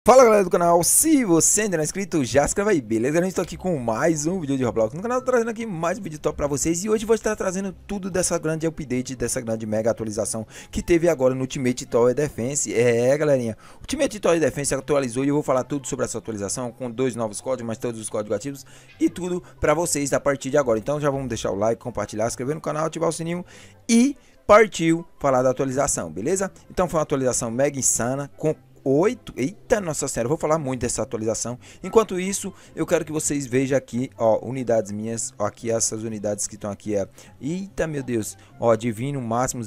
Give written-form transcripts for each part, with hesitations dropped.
Fala galera do canal, se você ainda não é inscrito, já se inscreve aí, beleza? A gente tá aqui com mais um vídeo de Roblox no canal, trazendo aqui mais um vídeo top pra vocês. E hoje vou estar trazendo tudo dessa grande update, dessa grande mega atualização que teve agora no Ultimate Tower Defense. Galerinha, o Ultimate Tower Defense atualizou e eu vou falar tudo sobre essa atualização, com dois novos códigos, mas todos os códigos ativos e tudo pra vocês a partir de agora. Então já vamos deixar o like, compartilhar, se inscrever no canal, ativar o sininho e partiu falar da atualização, beleza? Então foi uma atualização mega insana, com 8, eita nossa senhora, eu vou falar muito dessa atualização. Enquanto isso, eu quero que vocês vejam aqui, ó, unidades minhas, ó, aqui essas unidades que estão aqui, eita meu Deus, ó, divino máximo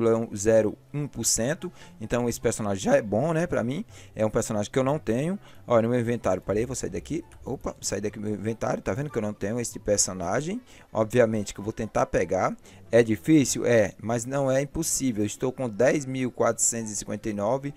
0,01%, então esse personagem já é bom, né, pra mim, é um personagem que eu não tenho, ó, no meu inventário, parei, vou sair daqui, opa, sair daqui do meu inventário, tá vendo que eu não tenho esse personagem, obviamente que eu vou tentar pegar, é difícil? É, mas não é impossível. Eu estou com 10.459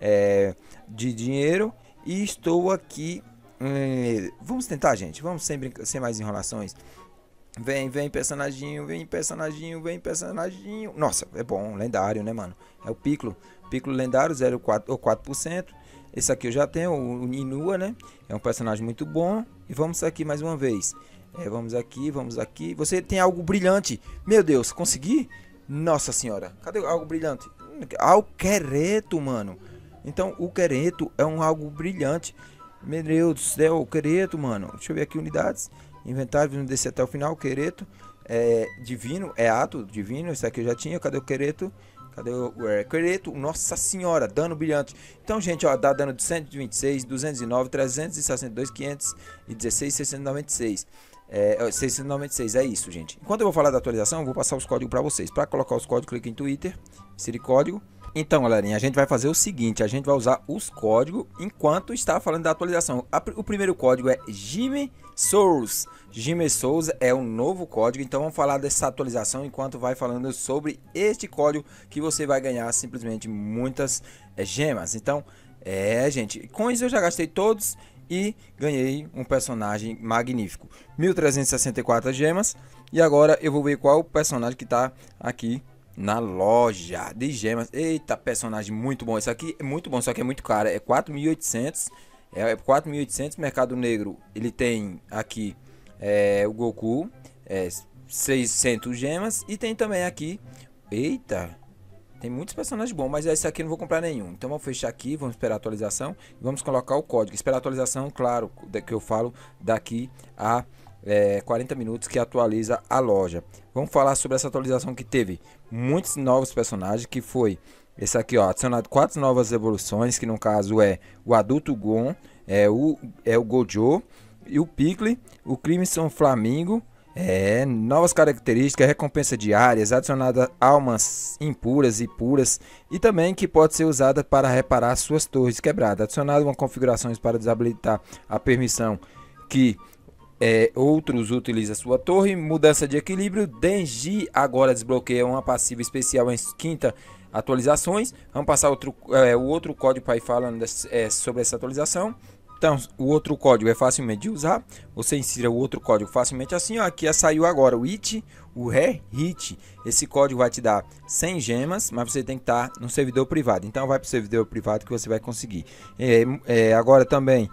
de dinheiro e estou aqui. Vamos tentar, gente. Vamos sem mais enrolações. Vem personaginho, vem personaginho, vem personaginho. Nossa, é bom, lendário, né, mano? É o Piccolo. Piccolo lendário, 0,4 ou 4%. Esse aqui eu já tenho, o Inua, né? É um personagem muito bom. E vamos aqui mais uma vez. Vamos aqui, vamos aqui. Você tem algo brilhante. Meu Deus, consegui? Nossa senhora. Cadê algo brilhante? Ah, o Quereto, mano. Então, o Quereto é um algo brilhante. Meu Deus do céu, o Quereto, mano. Deixa eu ver aqui unidades. Inventário, vamos descer até o final. O Quereto é divino, é ato divino. Esse aqui eu já tinha. Cadê o Quereto? Cadê o Quereto? Nossa senhora, dano brilhante. Então, gente, ó, dá dano de 126, 209, 362, 516, 696. 696, é isso, gente. Enquanto eu vou falar da atualização, eu vou passar os códigos para vocês. Para colocar os códigos, clique em Twitter, insere código. Então, galerinha, a gente vai fazer o seguinte, a gente vai usar os códigos enquanto está falando da atualização. O primeiro código é Jimmy Souls. Jimmy Souls é um novo código, então vamos falar dessa atualização enquanto vai falando sobre este código que você vai ganhar simplesmente muitas gemas. Então, gente, com isso eu já gastei todos e ganhei um personagem magnífico, 1364 gemas. E agora eu vou ver qual o personagem que está aqui na loja de gemas. Eita, personagem muito bom. Esse aqui é muito bom, só que é muito caro, é 4.800. 4.800. Mercado Negro, ele tem aqui o Goku, 600 gemas. E tem também aqui, eita, tem muitos personagens bons, mas esse aqui eu não vou comprar nenhum. Então vamos fechar aqui, vamos esperar a atualização e vamos colocar o código. Esperar a atualização, claro, que eu falo daqui a 40 minutos que atualiza a loja. Vamos falar sobre essa atualização que teve muitos novos personagens, que foi esse aqui, ó, adicionado 4 novas evoluções, que no caso é o Adulto Gon, o Gojo e o Piccolo, o Crimson Flamingo. Novas características, recompensa diárias, adicionada almas impuras e puras, e também que pode ser usada para reparar suas torres quebradas. Adicionado uma configurações para desabilitar a permissão que outros utilizam sua torre. Mudança de equilíbrio. Denji agora desbloqueia uma passiva especial em quinta atualizações. Vamos passar o outro código para ir falando sobre essa atualização. Então, o outro código é facilmente de usar. Você insira o outro código facilmente assim, ó. Aqui saiu agora o IT, o Re-Hit. Esse código vai te dar 100 gemas, mas você tem que estar no servidor privado. Então, vai para o servidor privado que você vai conseguir. Agora também,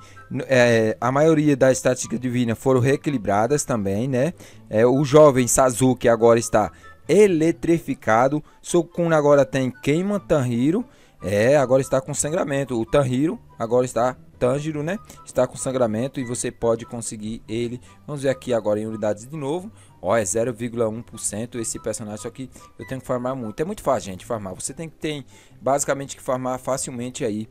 a maioria das estatísticas divinas foram reequilibradas também, né? O jovem Sasuke agora está eletrificado. Sukuna agora tem queima Tanjiro. Agora está com sangramento. O Tanjiro agora está... Tanjiro, né? Está com sangramento e você pode conseguir ele. Vamos ver aqui agora em unidades de novo. Ó, é 0,1% esse personagem, só que eu tenho que farmar muito. É muito fácil, gente, farmar. Você tem basicamente que farmar facilmente aí,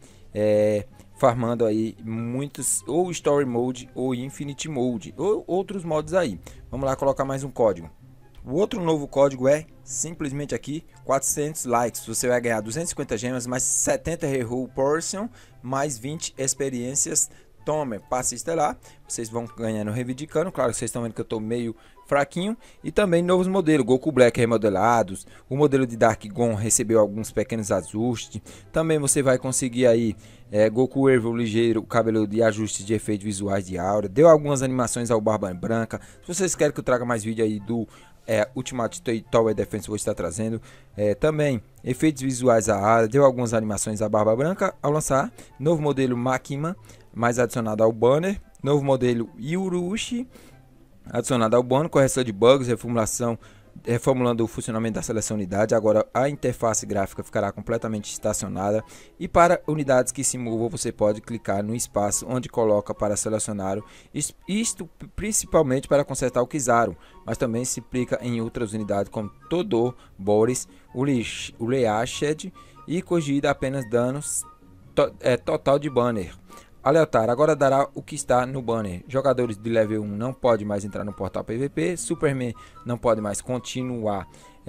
farmando aí muitos, ou Story Mode ou Infinite Mode, ou outros modos aí. Vamos lá colocar mais um código. O outro novo código é simplesmente aqui 400 likes. Você vai ganhar 250 gemas, mais 70 Reroll Portion, mais 20 experiências Tomer, passe estelar. Vocês vão ganhando reivindicando. Claro, vocês estão vendo que eu estou meio fraquinho. E também novos modelos, Goku Black remodelados. O modelo de Dark Gon recebeu alguns pequenos ajustes. Também você vai conseguir aí Goku Evo ligeiro, cabelo de ajuste de efeitos visuais de aura. Deu algumas animações ao Barba Branca. Se vocês querem que eu traga mais vídeo aí do Ultimate Tower Defense vou estar trazendo. Também efeitos visuais à área, deu algumas animações à Barba Branca ao lançar. Novo modelo Makima, mais adicionado ao banner. Novo modelo Yurushi, adicionado ao banner. Correção de bugs, reformulando o funcionamento da seleção unidade. Agora a interface gráfica ficará completamente estacionada. E para unidades que se movam, você pode clicar no espaço onde coloca para selecionar. Isto principalmente para consertar o Kizaru, mas também se aplica em outras unidades como Todo, Boris, o Leashed e corrigida apenas danos total de banner. Aleatório, agora dará o que está no banner. Jogadores de level 1 não podem mais entrar no portal PVP. Superman não pode mais continuar.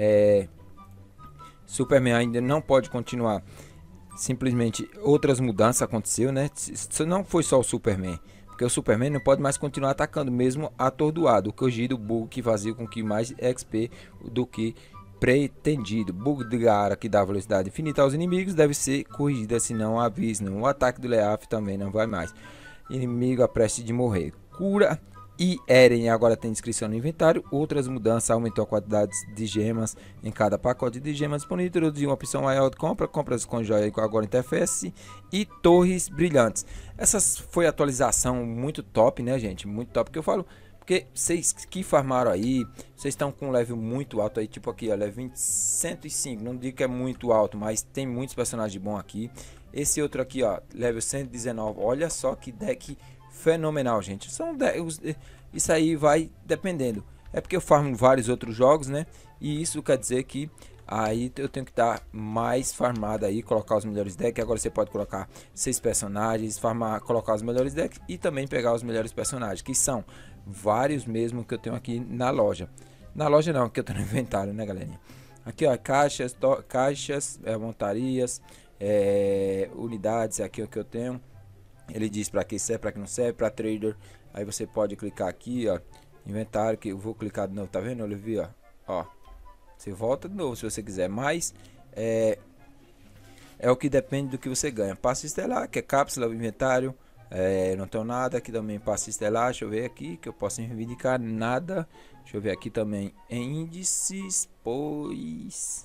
Superman ainda não pode continuar. Simplesmente outras mudanças aconteceu, né? Isso não foi só o Superman, porque o Superman não pode mais continuar atacando mesmo atordoado. O corrigido bug que fazia com que mais XP do que pretendido. Bug de área que dá velocidade infinita aos inimigos deve ser corrigida, senão avisam. O ataque do Leaf também não vai mais. Inimigo a prestes de morrer. Cura e Eren agora tem inscrição no inventário. Outras mudanças: aumentou a quantidade de gemas em cada pacote de gemas disponível. Introduziu uma opção maior de compras com joia com agora interface e torres brilhantes. Essa foi a atualização muito top, né, gente? Muito top, que eu falo. Porque vocês que farmaram aí, vocês estão com um level muito alto aí, tipo aqui, ó, level 105, não digo que é muito alto, mas tem muitos personagens bons aqui. Esse outro aqui, ó, level 119, olha só que deck fenomenal, gente. Isso aí vai dependendo, é porque eu farmo vários outros jogos, né, e isso quer dizer que aí eu tenho que estar mais farmado aí, colocar os melhores decks. Agora você pode colocar 6 personagens, colocar os melhores decks e também pegar os melhores personagens, que são vários mesmo que eu tenho aqui na loja. Na loja não, que eu tenho no inventário, né, galerinha? Aqui, ó, caixas, montarias, unidades, aqui é o que eu tenho. Ele diz para que serve, para que não serve, para trader. Aí você pode clicar aqui, ó, inventário, que eu vou clicar de novo, tá vendo, Olivia? Ó, você volta de novo se você quiser, mas é o que depende do que você ganha. Passe estelar, que é cápsula, inventário. Não tenho nada aqui também. Passe estelar, deixa eu ver aqui que eu posso reivindicar. Nada. Deixa eu ver aqui também em índices. Pois.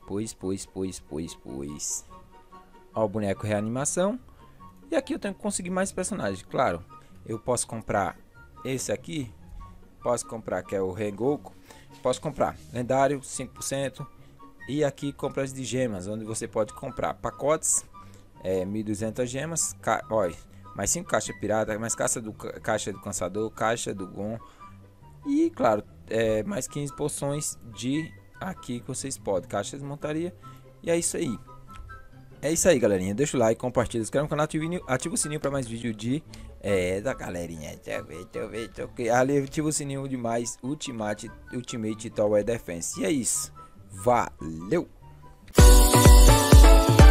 Ó, o boneco reanimação. E aqui eu tenho que conseguir mais personagens. Claro, eu posso comprar esse aqui. Posso comprar, que é o Rengoku. Posso comprar lendário 5%. E aqui compras de gemas, onde você pode comprar pacotes, 1.200 gemas, olha, mais 5 caixas pirata, mais caixa do caçador, caixa do Gon. E claro, mais 15 poções de aqui que vocês podem, caixas de montaria. E é isso aí. É isso aí, galerinha. Deixa o like, compartilha, se inscreve no canal, ativa o sininho para mais vídeo da galerinha. Deixa eu ver. Ali ativa o sininho de mais Ultimate Tower Defense. E é isso. Valeu!